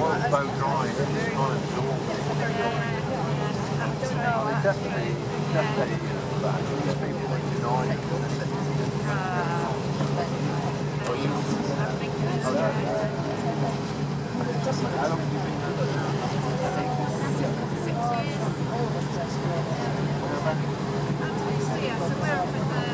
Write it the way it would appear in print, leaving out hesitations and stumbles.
bow dry, it's kind of normal. Definitely that these people that deny it.